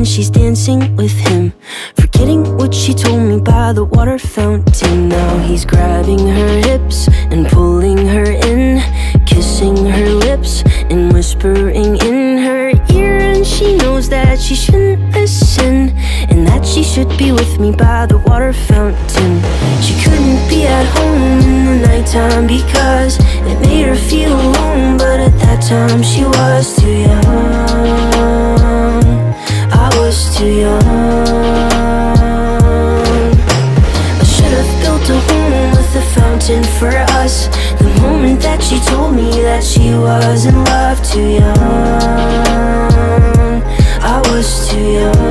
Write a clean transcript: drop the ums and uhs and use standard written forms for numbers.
when she's dancing with him, forgetting what she told me by the water fountain. Now he's grabbing her hips and pulling her in, kissing her lips and whispering in her ear. And she knows that she shouldn't listen, and that she should be with me by the water fountain. She couldn't be at home in the nighttime because it made her feel alone, but at that time she was too young. I was too young. I should have built a home with a fountain for us the moment that she told me that she was in love. Too young, I was too young.